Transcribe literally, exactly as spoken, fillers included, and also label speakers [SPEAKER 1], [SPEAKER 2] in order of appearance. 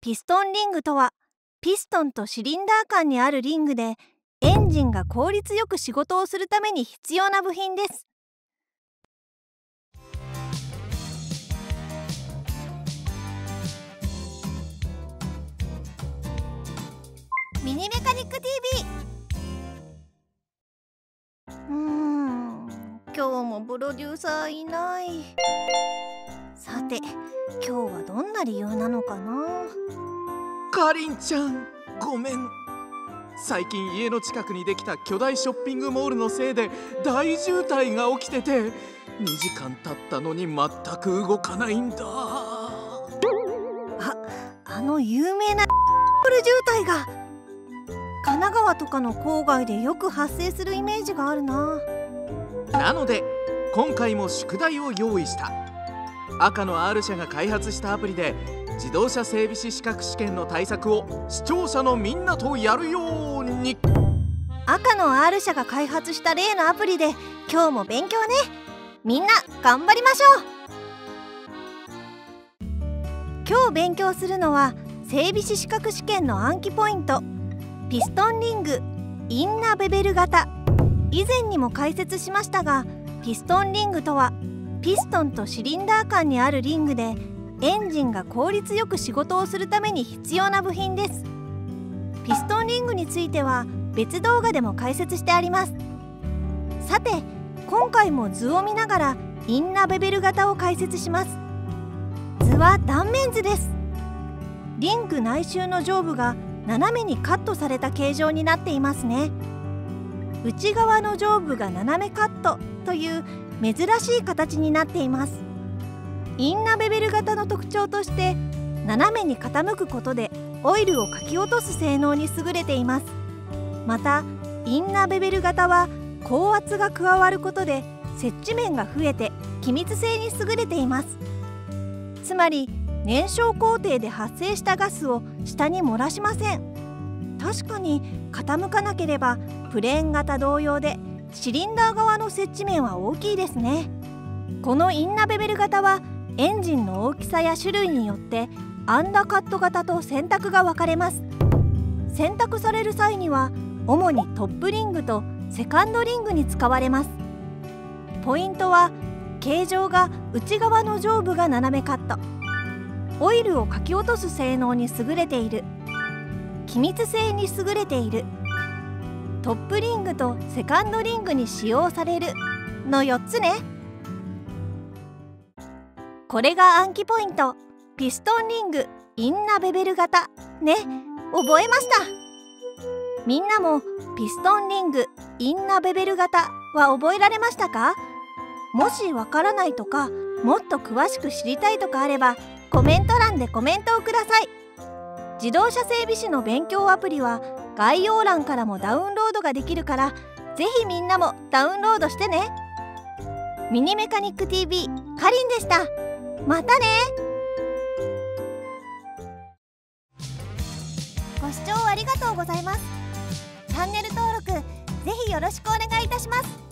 [SPEAKER 1] ピストンリングとは、ピストンとシリンダー間にあるリングで、エンジンが効率よく仕事をするために必要な部品です。ミニメカニック ティービー。 うーん今日もプロデューサーいない。さて、今日はどんな理由なのかな。
[SPEAKER 2] かりんちゃん、ごめん。最近家の近くにできた巨大ショッピングモールのせいで大渋滞が起きてて、にじかん経ったのに全く動かないんだ。あ、
[SPEAKER 1] あの有名なブル渋滞が神奈川とかの郊外でよく発生するイメージがあるな。
[SPEAKER 2] なので今回も宿題を用意した。赤の R 社が開発したアプリで自動車整備士資格試験の対策を視聴者のみんなとやるように。
[SPEAKER 1] 赤の R 社が開発した例のアプリで今日も勉強ね。みんな頑張りましょう。今日勉強するのは整備士資格試験の暗記ポイント、ピストンリングインナベベル型。以前にも解説しましたが、ピストンリングとはピストンとシリンダー間にあるリングでエンジンが効率よく仕事をするために必要な部品です。ピストンリングについては別動画でも解説してあります。さて、今回も図を見ながらインナベベル型を解説します。図は断面図です。リング内周の上部が斜めにカットされた形状になっていますね。内側の上部が斜めカットという珍しい形になっています。インナベベル型の特徴として、斜めに傾くことでオイルをかき落とす性能に優れています。またインナベベル型は高圧が加わることで接地面が増えて気密性に優れています。つまり燃焼工程で発生したガスを下に漏らしません。確かに傾かなければプレーン型同様でシリンダー側の接地面は大きいですね。このインナベベル型はエンジンの大きさや種類によってアンダーカット型と選択が分かれます。選択される際には主にトップリングとセカンドリングに使われます。ポイントは形状が内側の上部が斜めカット、オイルをかき落とす性能に優れている、気密性に優れている、トップリングとセカンドリングに使用されるのよっつね。これが暗記ポイント、ピストンリングインナベベル型ね。覚えました。みんなもピストンリングインナベベル型は覚えられましたか？もしわからないとかもっと詳しく知りたいとかあればコメント欄でコメントをください。自動車整備士の勉強アプリは概要欄からもダウンロードができるから、ぜひみんなもダウンロードしてね。ミニメカニック ティービー かりんでした。またね。ご視聴ありがとうございます。チャンネル登録ぜひよろしくお願いいたします。